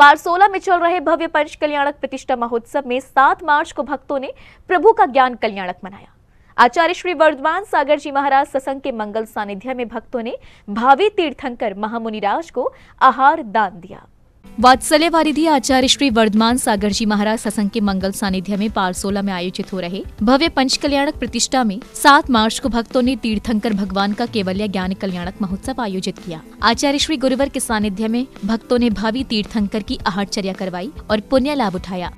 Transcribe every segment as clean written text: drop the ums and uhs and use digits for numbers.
पारसोला में चल रहे भव्य पंच कल्याणक प्रतिष्ठा महोत्सव में 7 मार्च को भक्तों ने प्रभु का ज्ञान कल्याणक मनाया। आचार्य श्री वर्धमान सागर जी महाराज सत्संग के मंगल सानिध्य में भक्तों ने भावी तीर्थंकर महामुनिराज को आहार दान दिया। वात्सल्य वारिधि आचार्य श्री वर्धमान सागर जी महाराज सत्संग के मंगल सानिध्य में पारसोला में आयोजित हो रहे भव्य पंच कल्याणक प्रतिष्ठा में 7 मार्च को भक्तों ने तीर्थंकर भगवान का केवल्य ज्ञान कल्याणक महोत्सव आयोजित किया। आचार्य श्री गुरुवर के सानिध्य में भक्तों ने भावी तीर्थंकर की आहारचर्या करवाई और पुण्य लाभ उठाया।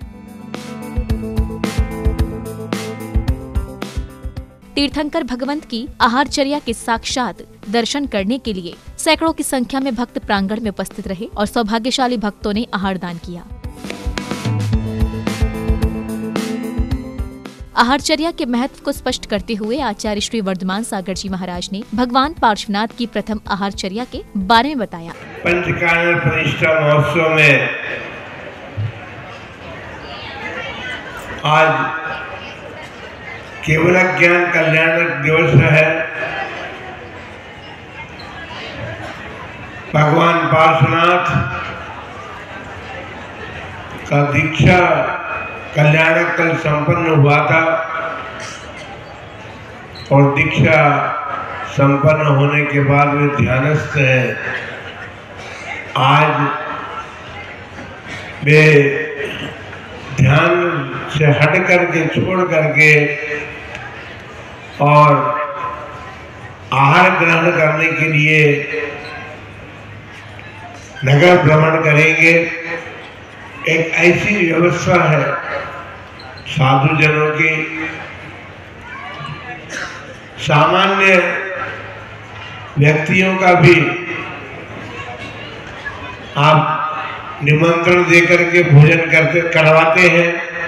तीर्थंकर भगवंत की आहारचर्या के साक्षात दर्शन करने के लिए सैकड़ों की संख्या में भक्त प्रांगण में उपस्थित रहे और सौभाग्यशाली भक्तों ने आहार दान किया। आहारचर्या के महत्व को स्पष्ट करते हुए आचार्य श्री वर्धमान सागर जी महाराज ने भगवान पार्श्वनाथ की प्रथम आहारचर्या के बारे में बताया। पंचकाल प्रतिष्ठा महोत्सव में आज केवल ज्ञान कल्याणक दिवस है। भगवान पार्श्वनाथ का दीक्षा कल्याणक कल संपन्न हुआ था और दीक्षा संपन्न होने के बाद वे ध्यानस्थ हैं। आज वे ध्यान से हट करके छोड़ करके और आहार ग्रहण करने के लिए नगर भ्रमण करेंगे। एक ऐसी व्यवस्था है साधु जनों की, सामान्य व्यक्तियों का भी आप निमंत्रण देकर के भोजन करवाते हैं,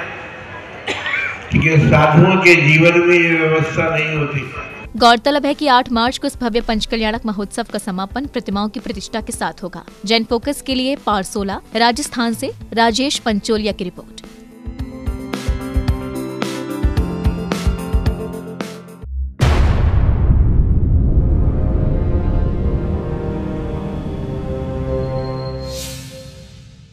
लेकिन साधुओं के जीवन में ये व्यवस्था नहीं होती। गौरतलब है कि 8 मार्च को इस भव्य पंच कल्याणक महोत्सव का समापन प्रतिमाओं की प्रतिष्ठा के साथ होगा। जैन फोकस के लिए पारसोला राजस्थान से राजेश पंचोलिया की रिपोर्ट।